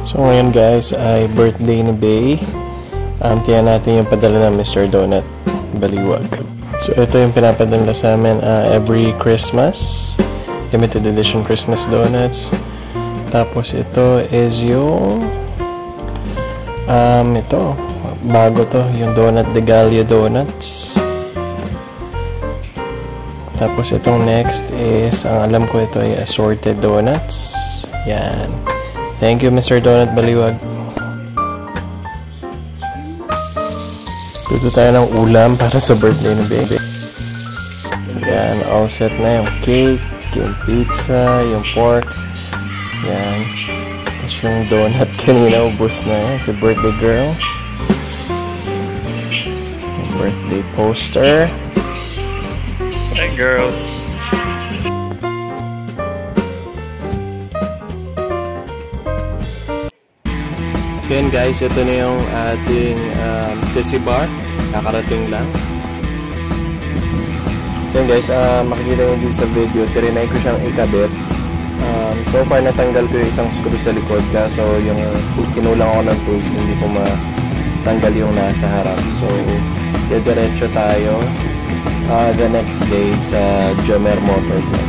So ngayon guys ay birthday ni Bay. Tiyan natin yung padala ng Mr. Donut Baliuag. So ito yung pinapadala sa amin every Christmas. Limited edition Christmas donuts. Tapos ito is yung ito bago to, yung donut de Kalye donuts. Tapos itong next is, ang alam ko ito ay assorted donuts. Yan. Thank you Mr. Donut Baliuag. Luto tayo ng ulam para sa birthday ni baby. So, yan, all set na yung cake, yung pizza, yung pork. Yan. Tapos yung donut kanina, ubos na yan. Si birthday girl. Yung birthday poster. Hi girls! So yan guys, ito na yung ating sissy bar. Kakarating lang. So yan guys, makikita nyo dito sa video, tirinay ko siyang ikabit. So far natanggal ko yung isang screw sa likod, kaso yung kinulang ako ng tools, hindi ko matanggal yung nasa harap. So diretso tayo the next day sa Benelli Motobi.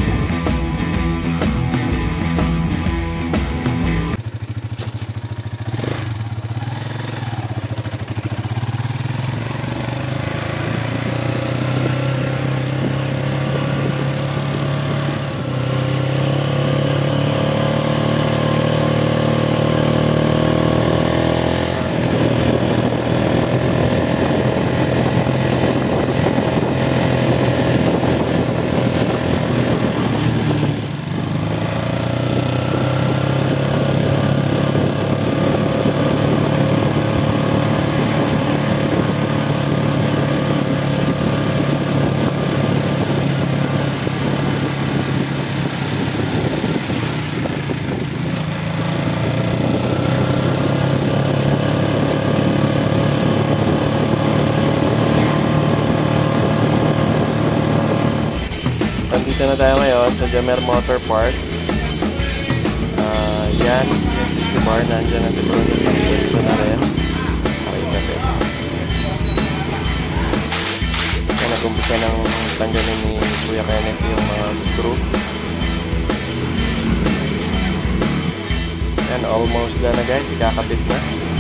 Dito na tayo ngayon sa Benelli Motor Park. Yan, yung sissy bar, nandyan na si Brunnhilde, pwesto na rin. Okay, kaya nag-umpisa ng tanggalin ni Kuya Kenneth yung mga screw. And almost done na guys, ikakabit na.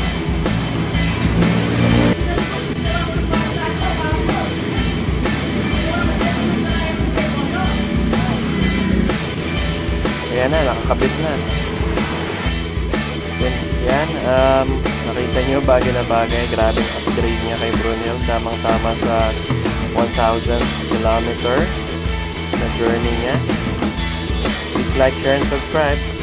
Ayan na, nakakabit na. Yan, nakita nyo, bagay na bagay. Grabing upgrade niya kay Brunnhilde. Tamang-tama sa 1,000 kilometer na journey niya. Please like, share, and subscribe.